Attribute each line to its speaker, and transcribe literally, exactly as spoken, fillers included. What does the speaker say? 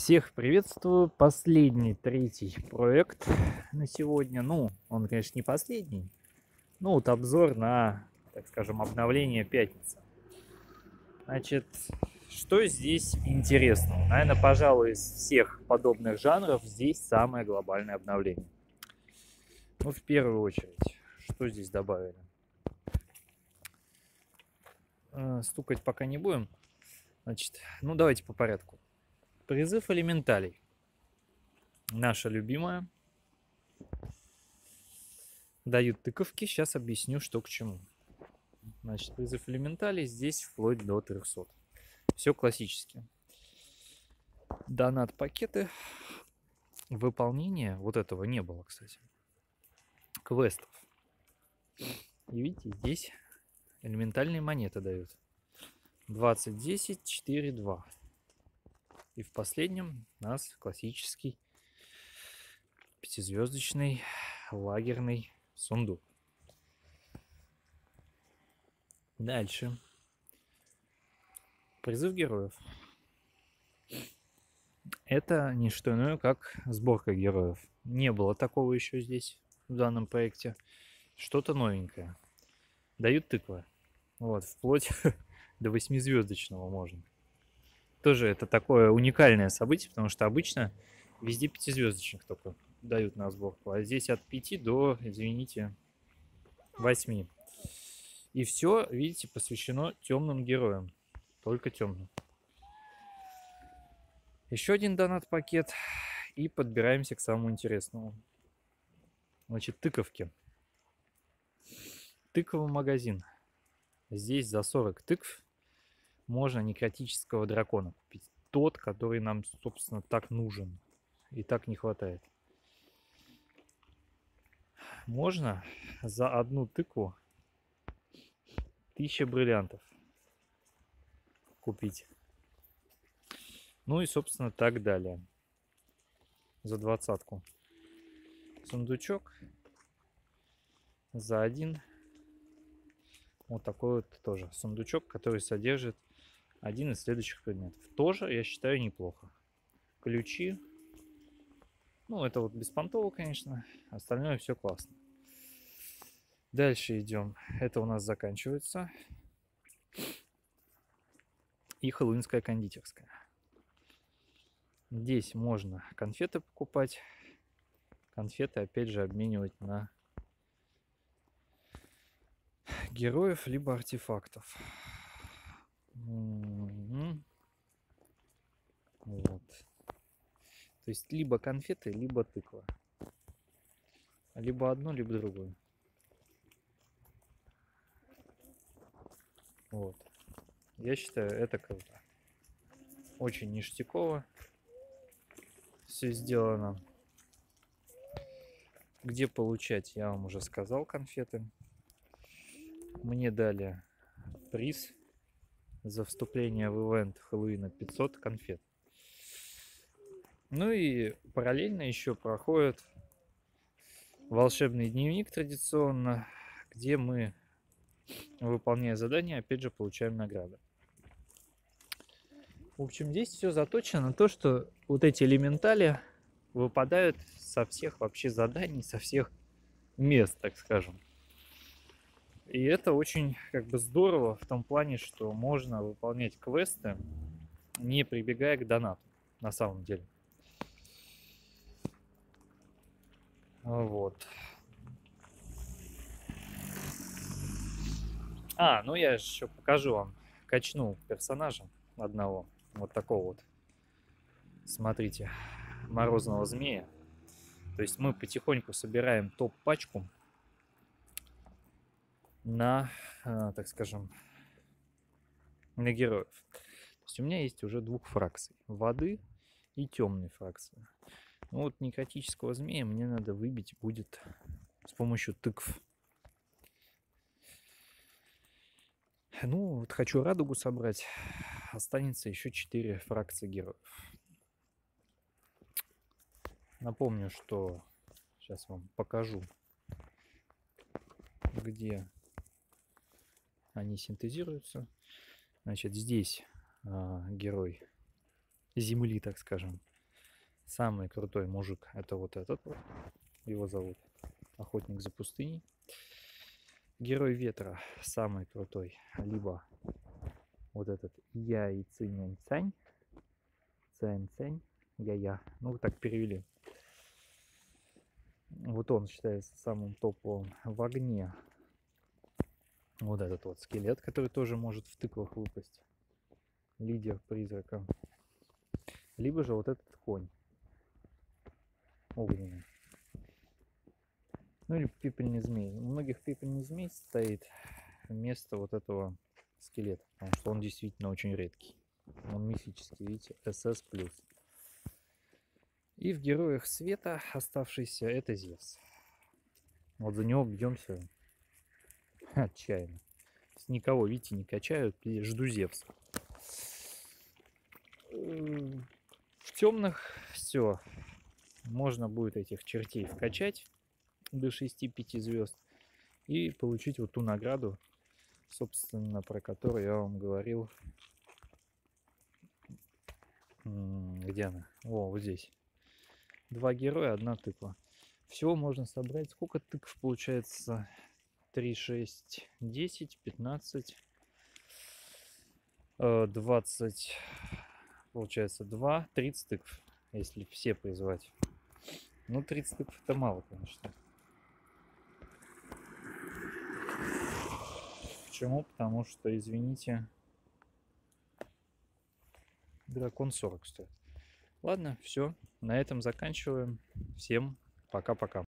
Speaker 1: Всех приветствую. Последний, третий проект на сегодня. Ну, он, конечно, не последний. Ну, вот обзор на, так скажем, обновление пятницы. Значит, что здесь интересного? Наверное, пожалуй, из всех подобных жанров здесь самое глобальное обновление. Ну, в первую очередь, что здесь добавили? Э, Стукать пока не будем. Значит, ну давайте по порядку. Призыв элементалей. Наша любимая. Дают тыковки. Сейчас объясню, что к чему. Значит, призыв элементалей здесь вплоть до трехсот. Все классически. Донат пакеты. Выполнения вот этого не было, кстати. Квестов. И видите, здесь элементальные монеты дают. двадцать, десять, четыре, два. И в последнем у нас классический пятизвездочный лагерный сундук. Дальше. Призыв героев. Это не что иное, как сборка героев. Не было такого еще здесь, в данном проекте. Что-то новенькое. Дают тыквы. Вот, вплоть до восьмизвездочного можно. Тоже это такое уникальное событие, потому что обычно везде пятизвездочных только дают на сборку. А здесь от пяти до, извините, восьми. И все, видите, посвящено темным героям. Только темным. Еще один донат-пакет. И подбираемся к самому интересному. Значит, тыковки. Тыковый магазин. Здесь за сорок тыкв можно некротического дракона купить. Тот, который нам, собственно, так нужен. И так не хватает. Можно за одну тыкву тысяча бриллиантов купить. Ну и, собственно, так далее. За двадцатку. Сундучок. За один. Вот такой вот тоже сундучок, который содержит один из следующих предметов. Тоже, я считаю, неплохо. Ключи. Ну, это вот беспонтово, конечно. Остальное все классно. Дальше идем. Это у нас заканчивается. И хэллоуинская кондитерская. Здесь можно конфеты покупать. Конфеты, опять же, обменивать на героев, либо артефактов. М-м-м. Вот. То есть либо конфеты, либо тыква. Либо одно, либо другое. Вот. Я считаю, это круто. Очень ништяково все сделано. Где получать, я вам уже сказал, конфеты. Мне дали приз за вступление в ивент Хэллоуина пятьсот конфет. Ну и параллельно еще проходит волшебный дневник традиционно, где мы, выполняя задания, опять же получаем награды. В общем, здесь все заточено на то, что вот эти элементали выпадают со всех вообще заданий, со всех мест, так скажем. И это очень как бы здорово в том плане, что можно выполнять квесты, не прибегая к донату, на самом деле. Вот. А, ну я еще покажу вам. Качну персонажа одного. Вот такого вот. Смотрите. Морозного змея. То есть мы потихоньку собираем топ-пачку на, так скажем, на героев. То есть у меня есть уже двух фракций. Воды и темной фракции. Ну вот некротического змея мне надо выбить будет с помощью тыкв. Ну, вот хочу радугу собрать. Останется еще четыре фракции героев. Напомню, что сейчас вам покажу, где они синтезируются. Значит, здесь а, герой Земли, так скажем, Самый крутой мужик — это вот этот вот. Его зовут Охотник за пустыней. Герой ветра самый крутой. Либо вот этот Я и Цинь Цань. Цань Цань. Я-я. Ну, так перевели. Вот он считается самым топовым. В огне вот этот вот скелет, который тоже может в тыквах выпасть. Лидер призрака. Либо же вот этот конь огненный. Ну или пепельный змей. У многих пепельный змей стоит вместо вот этого скелета, потому что он действительно очень редкий. Он мифический, видите, эс эс плюс. И в Героях Света оставшийся — это Зевс. Вот за него бьемся отчаянно. Никого, видите, не качают, и жду Зевса. В темных все. Можно будет этих чертей вкачать до шести пяти звезд и получить вот ту награду, собственно, про которую я вам говорил. Где она? О, вот здесь. Два героя, одна тыква. Всего можно собрать. Сколько тыкв получается? три, шесть, десять, пятнадцать, двадцать. Получается два, тридцать тыкв, если все призвать. Ну, тридцать тыкв это мало, конечно. Почему? Потому что, извините, дракон сорок стоит. Ладно, все. На этом заканчиваем. Всем пока-пока.